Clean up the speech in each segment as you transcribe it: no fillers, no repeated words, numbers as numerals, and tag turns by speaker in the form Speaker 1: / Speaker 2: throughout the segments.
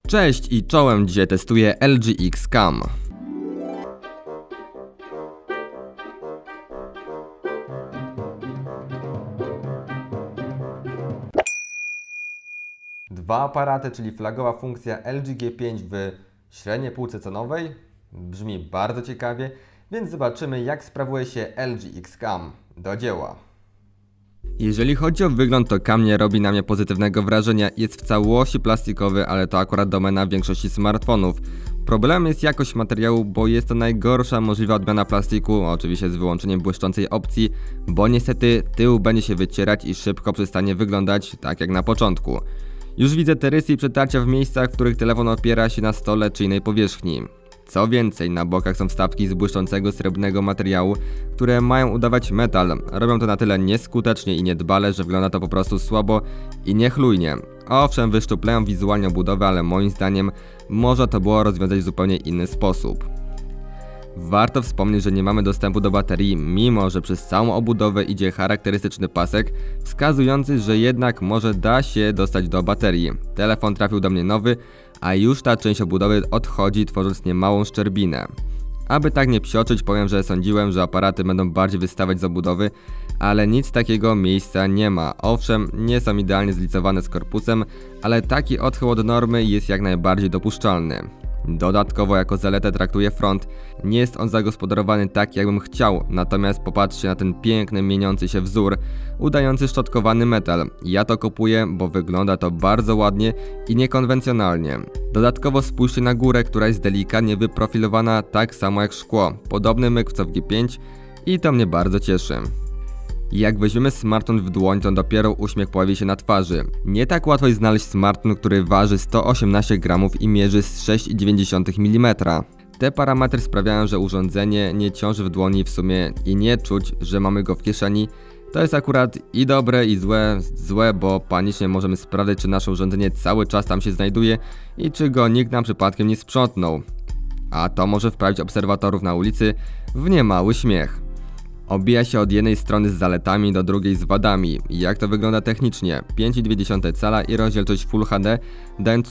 Speaker 1: Cześć i czołem, dzisiaj testuję LG X Cam. Dwa aparaty, czyli flagowa funkcja LG G5 w średniej półce cenowej. Brzmi bardzo ciekawie, więc zobaczymy, jak sprawuje się LG X Cam. Do dzieła. Jeżeli chodzi o wygląd, to cam nie robi na mnie pozytywnego wrażenia. Jest w całości plastikowy, ale to akurat domena większości smartfonów. Problemem jest jakość materiału, bo jest to najgorsza możliwa odmiana plastiku, oczywiście z wyłączeniem błyszczącej opcji, bo niestety tył będzie się wycierać i szybko przestanie wyglądać tak jak na początku. Już widzę te rysy i przetarcia w miejscach, w których telefon opiera się na stole czy innej powierzchni. Co więcej, na bokach są wstawki z błyszczącego srebrnego materiału, które mają udawać metal. Robią to na tyle nieskutecznie i niedbale, że wygląda to po prostu słabo i niechlujnie. Owszem, wyszczuplają wizualnie obudowę, ale moim zdaniem można to było rozwiązać w zupełnie inny sposób. Warto wspomnieć, że nie mamy dostępu do baterii, mimo że przez całą obudowę idzie charakterystyczny pasek, wskazujący, że jednak może da się dostać do baterii. Telefon trafił do mnie nowy, a już ta część obudowy odchodzi, tworząc niemałą szczerbinę. Aby tak nie psioczyć, powiem, że sądziłem, że aparaty będą bardziej wystawać z obudowy, ale nic takiego miejsca nie ma. Owszem, nie są idealnie zlicowane z korpusem, ale taki odchył od normy jest jak najbardziej dopuszczalny. Dodatkowo jako zaletę traktuję front. Nie jest on zagospodarowany tak, jakbym chciał, natomiast popatrzcie na ten piękny, mieniący się wzór, udający szczotkowany metal. Ja to kupuję, bo wygląda to bardzo ładnie i niekonwencjonalnie. Dodatkowo spójrzcie na górę, która jest delikatnie wyprofilowana tak samo jak szkło. Podobny myk co w G5 i to mnie bardzo cieszy. Jak weźmiemy smartfon w dłoń, to dopiero uśmiech pojawi się na twarzy. Nie tak łatwo jest znaleźć smartfon, który waży 118 gramów i mierzy z 6,9 mm. Te parametry sprawiają, że urządzenie nie ciąży w dłoni w sumie i nie czuć, że mamy go w kieszeni. To jest akurat i dobre i złe, bo panicznie możemy sprawdzać, czy nasze urządzenie cały czas tam się znajduje i czy go nikt nam przypadkiem nie sprzątnął. A to może wprawić obserwatorów na ulicy w niemały śmiech. Obija się od jednej strony z zaletami do drugiej z wadami. Jak to wygląda technicznie? 5,2 cala i rozdzielczość Full HD, dając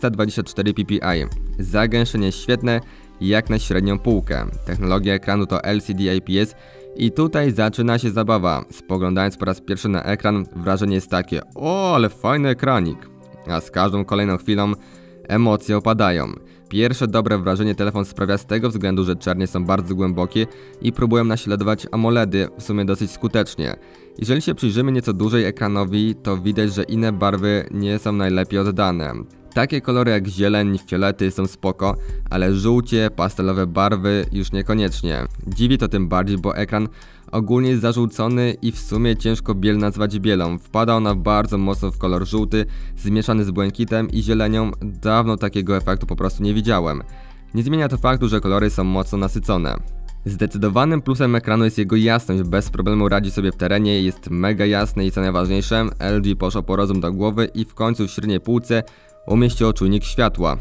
Speaker 1: 424 ppi. Zagęszczenie świetne, jak na średnią półkę. Technologia ekranu to LCD IPS i tutaj zaczyna się zabawa. Spoglądając po raz pierwszy na ekran, wrażenie jest takie: o, ale fajny ekranik. A z każdą kolejną chwilą emocje opadają. Pierwsze dobre wrażenie telefon sprawia z tego względu, że czernie są bardzo głębokie i próbują naśladować AMOLEDy w sumie dosyć skutecznie. Jeżeli się przyjrzymy nieco dłużej ekranowi, to widać, że inne barwy nie są najlepiej oddane. Takie kolory jak zieleń, fiolety są spoko, ale żółcie, pastelowe barwy już niekoniecznie. Dziwi to tym bardziej, bo ekran ogólnie jest zażółcony i w sumie ciężko biel nazwać bielą. Wpada ona bardzo mocno w kolor żółty, zmieszany z błękitem i zielenią. Dawno takiego efektu po prostu nie widziałem. Nie zmienia to faktu, że kolory są mocno nasycone. Zdecydowanym plusem ekranu jest jego jasność, bez problemu radzi sobie w terenie, jest mega jasny i co najważniejsze, LG poszło po rozum do głowy i w końcu w średniej półce umieściło czujnik światła.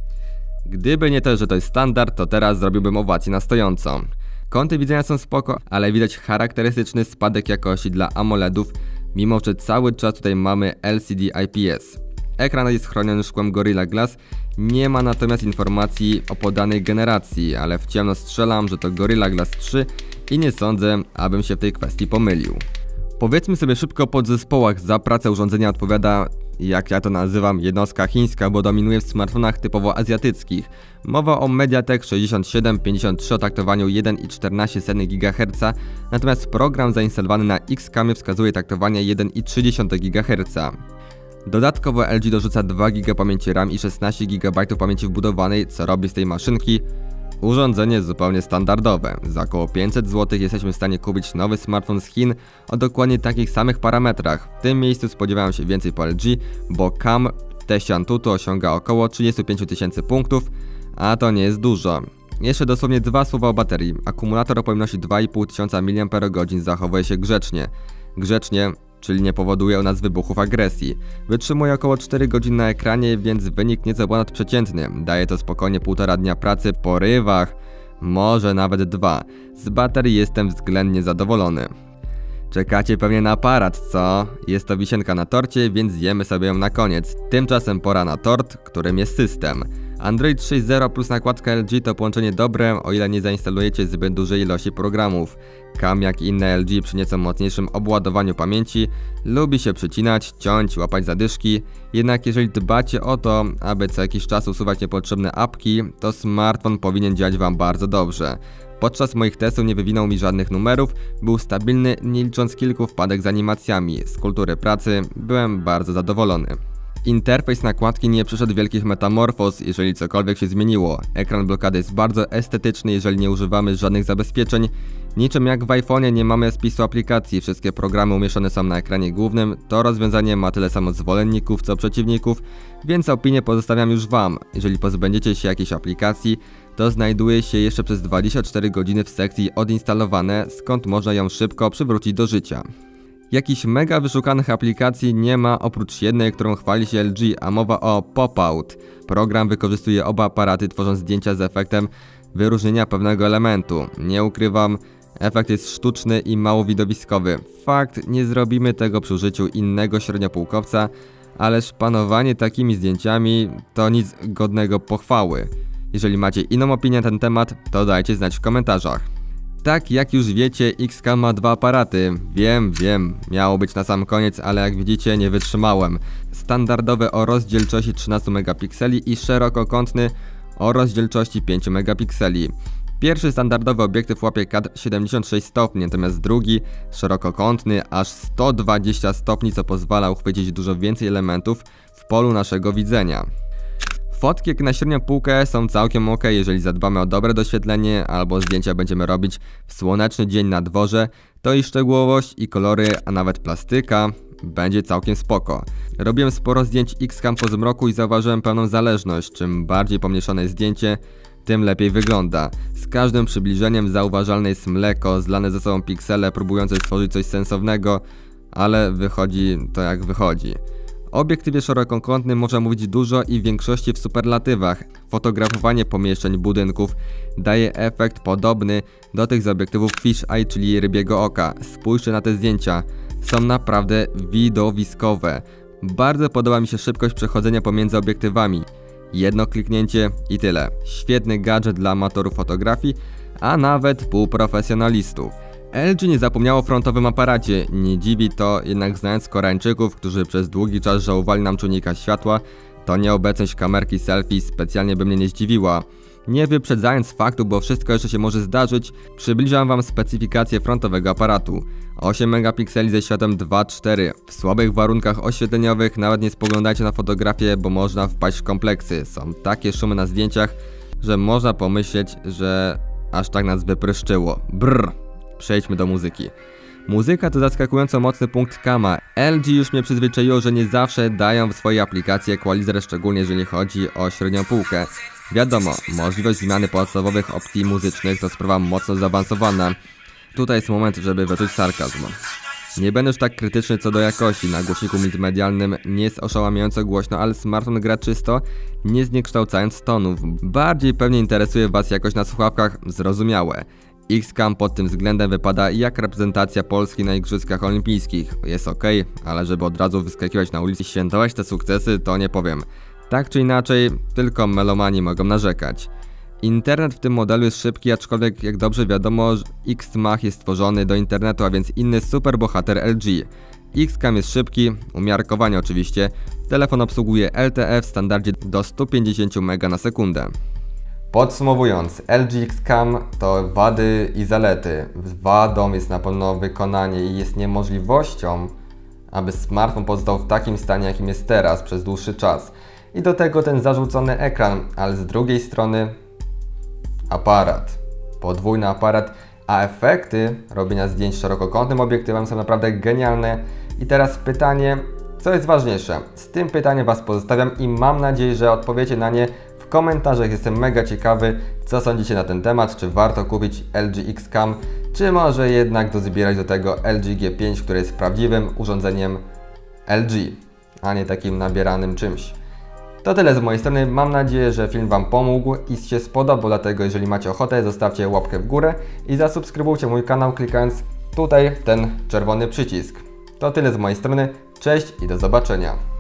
Speaker 1: Gdyby nie to, że to jest standard, to teraz zrobiłbym owację na stojąco. Kąty widzenia są spoko, ale widać charakterystyczny spadek jakości dla AMOLEDów, mimo że cały czas tutaj mamy LCD IPS. Ekran jest chroniony szkłem Gorilla Glass, nie ma natomiast informacji o podanej generacji, ale w ciemno strzelam, że to Gorilla Glass 3 i nie sądzę, abym się w tej kwestii pomylił. Powiedzmy sobie szybko o podzespołach. Za pracę urządzenia odpowiada, jak ja to nazywam, jednostka chińska, bo dominuje w smartfonach typowo azjatyckich. Mowa o MediaTek 6753 o taktowaniu 1,14 GHz, natomiast program zainstalowany na X-Camie wskazuje taktowanie 1,3 GHz. Dodatkowo LG dorzuca 2 GB pamięci RAM i 16 GB pamięci wbudowanej, co robi z tej maszynki urządzenie zupełnie standardowe. Za około 500 zł jesteśmy w stanie kupić nowy smartfon z Chin o dokładnie takich samych parametrach. W tym miejscu spodziewałem się więcej po LG, bo cam w teście Antutu osiąga około 35 000 punktów, a to nie jest dużo. Jeszcze dosłownie dwa słowa o baterii. Akumulator o pojemności 2500 mAh zachowuje się grzecznie, czyli nie powoduje u nas wybuchów agresji. Wytrzymuje około 4 godziny na ekranie, więc wynik nieco ponadprzeciętny. Daje to spokojnie 1,5 dnia pracy po rywach, może nawet 2. Z baterii jestem względnie zadowolony. Czekacie pewnie na aparat, co? Jest to wisienka na torcie, więc zjemy sobie ją na koniec. Tymczasem pora na tort, którym jest system. Android 6.0 plus nakładka LG to połączenie dobre, o ile nie zainstalujecie zbyt dużej ilości programów. Cam, jak i inne LG przy nieco mocniejszym obładowaniu pamięci lubi się przycinać, ciąć, łapać zadyszki. Jednak jeżeli dbacie o to, aby co jakiś czas usuwać niepotrzebne apki, to smartfon powinien działać Wam bardzo dobrze. Podczas moich testów nie wywinął mi żadnych numerów, był stabilny, nie licząc kilku wpadek z animacjami. Z kultury pracy byłem bardzo zadowolony. Interfejs nakładki nie przeszedł wielkich metamorfoz, jeżeli cokolwiek się zmieniło. Ekran blokady jest bardzo estetyczny, jeżeli nie używamy żadnych zabezpieczeń. Niczym jak w iPhone'ie nie mamy spisu aplikacji, wszystkie programy umieszczone są na ekranie głównym. To rozwiązanie ma tyle samo zwolenników co przeciwników, więc opinię pozostawiam już Wam. Jeżeli pozbędziecie się jakiejś aplikacji, to znajduje się jeszcze przez 24 godziny w sekcji odinstalowane, skąd można ją szybko przywrócić do życia. Jakichś mega wyszukanych aplikacji nie ma oprócz jednej, którą chwali się LG, a mowa o Popout. Program wykorzystuje oba aparaty, tworząc zdjęcia z efektem wyróżnienia pewnego elementu. Nie ukrywam, efekt jest sztuczny i mało widowiskowy. Fakt, nie zrobimy tego przy użyciu innego średniopółkowca, ależ panowanie takimi zdjęciami to nic godnego pochwały. Jeżeli macie inną opinię na ten temat, to dajcie znać w komentarzach. Tak jak już wiecie, Xcam ma dwa aparaty. Wiem, miało być na sam koniec, ale jak widzicie nie wytrzymałem. Standardowy o rozdzielczości 13 megapikseli i szerokokątny o rozdzielczości 5 megapikseli. Pierwszy standardowy obiektyw łapie kadr 76 stopni, natomiast drugi, szerokokątny, aż 120 stopni, co pozwala uchwycić dużo więcej elementów w polu naszego widzenia. Fotki jak na średnią półkę są całkiem ok, jeżeli zadbamy o dobre doświetlenie albo zdjęcia będziemy robić w słoneczny dzień na dworze, to i szczegółowość, i kolory, a nawet plastyka będzie całkiem spoko. Robiłem sporo zdjęć Xcam po zmroku i zauważyłem pewną zależność. Czym bardziej pomniejszone jest zdjęcie, tym lepiej wygląda. Z każdym przybliżeniem zauważalne jest mleko, zlane ze sobą piksele próbujące stworzyć coś sensownego, ale wychodzi to jak wychodzi. O obiektywie szerokokątnym można mówić dużo i w większości w superlatywach. Fotografowanie pomieszczeń, budynków daje efekt podobny do tych z obiektywów Fish Eye, czyli rybiego oka. Spójrzcie na te zdjęcia, są naprawdę widowiskowe. Bardzo podoba mi się szybkość przechodzenia pomiędzy obiektywami. Jedno kliknięcie i tyle. Świetny gadżet dla amatorów fotografii, a nawet półprofesjonalistów. LG nie zapomniało o frontowym aparacie, nie dziwi to, jednak znając Koreańczyków, którzy przez długi czas żałowali nam czujnika światła, to nieobecność kamerki selfie specjalnie by mnie nie zdziwiła. Nie wyprzedzając faktu, bo wszystko jeszcze się może zdarzyć, przybliżam Wam specyfikację frontowego aparatu. 8 megapikseli ze światłem 2.4. W słabych warunkach oświetleniowych nawet nie spoglądajcie na fotografię, bo można wpaść w kompleksy. Są takie szumy na zdjęciach, że można pomyśleć, że aż tak nas wypryszczyło. Brrr. Przejdźmy do muzyki. Muzyka to zaskakująco mocny punkt Cama. LG już mnie przyzwyczaiło, że nie zawsze dają w swojej aplikacji equalizer, szczególnie jeżeli chodzi o średnią półkę. Wiadomo, możliwość zmiany podstawowych opcji muzycznych to sprawa mocno zaawansowana. Tutaj jest moment, żeby wyczuć sarkazm. Nie będę już tak krytyczny co do jakości. Na głośniku multimedialnym nie jest oszałamiająco głośno, ale smartfon gra czysto, nie zniekształcając tonów. Bardziej pewnie interesuje Was jakość na słuchawkach, zrozumiałe. Xcam pod tym względem wypada jak reprezentacja Polski na Igrzyskach Olimpijskich. Jest ok, ale żeby od razu wyskakiwać na ulicy i świętować te sukcesy, to nie powiem. Tak czy inaczej, tylko melomani mogą narzekać. Internet w tym modelu jest szybki, aczkolwiek jak dobrze wiadomo, Xmach jest stworzony do internetu, a więc inny superbohater LG. Xcam jest szybki, umiarkowanie oczywiście. Telefon obsługuje LTE w standardzie do 150 MB na sekundę. Podsumowując, LG Xcam to wady i zalety. Wadą jest na pewno wykonanie i jest niemożliwością, aby smartfon pozostał w takim stanie, jakim jest teraz przez dłuższy czas. I do tego ten zarzucony ekran, ale z drugiej strony aparat. Podwójny aparat, a efekty robienia zdjęć szerokokątnym obiektywem są naprawdę genialne. I teraz pytanie, co jest ważniejsze? Z tym pytaniem Was pozostawiam i mam nadzieję, że odpowiecie na nie w komentarzach. Jestem mega ciekawy, co sądzicie na ten temat, czy warto kupić LG Xcam, czy może jednak dozbierać do tego LG G5, które jest prawdziwym urządzeniem LG, a nie takim nabieranym czymś. To tyle z mojej strony, mam nadzieję, że film Wam pomógł i się spodobał, dlatego jeżeli macie ochotę, zostawcie łapkę w górę i zasubskrybujcie mój kanał klikając tutaj ten czerwony przycisk. To tyle z mojej strony. Cześć i do zobaczenia.